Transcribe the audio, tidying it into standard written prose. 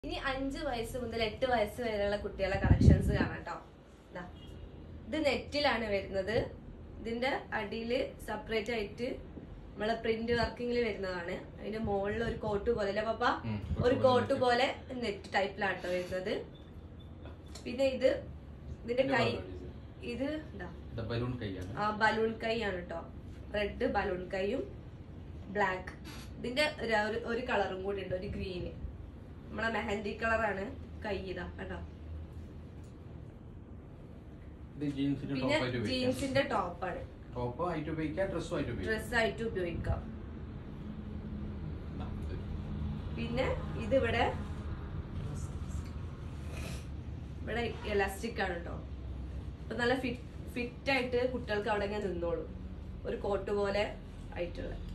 ഇനി 5 വയസ്സ് മുതൽ 8 വയസ്സ് വരെയുള്ള കുട്ടികളെ കളക്ഷൻസ് കാണാം കേട്ടോ. ഇത് നെറ്റിലാണ് വരുന്നത്. ഇതിന്റെ അടിയിൽ സെപ്പറേറ്റ് ആയിട്ട് നമ്മളെ പ്രിന്റ് വർക്കിംഗിൽ വരുന്നതാണ്. അതിന്റെ മുകളിൽ ഒരു കോട്ട് പോലെ അല്ലേ പപ്പ, ഒരു കോട്ട് പോലെ നെറ്റ് ടൈപ്പിലാട്ടോ വരുന്നത്. പിന്നെ ഇതിന്റെ കൈ ഇത് ബലൂൺ കൈ ആണ് കേട്ടോ. റെഡ് ബലൂൺ കൈയും ബ്ലാക്ക്. ഇതിന്റെ ഒരു കളറും കൂടി ഉണ്ട്, ഒരു ഗ്രീന്. നമ്മളെ മെഹന്തി കളറാണ് കൈ. ഇതാ കേട്ടോ. പിന്നെ ജീൻസിന്റെ ടോപ്പാണ്. ഡ്രസ്സായിട്ട് ഉപയോഗിക്കാം. പിന്നെ ഇതിവിടെ എലാസ്റ്റിക് ആണ് കേട്ടോ. അപ്പൊ നല്ല ഫിറ്റ് ആയിട്ട് കുട്ടികൾക്ക് അവിടെ നിന്നോളും. ഒരു കോട്ട് പോലെ ആയിട്ടുള്ള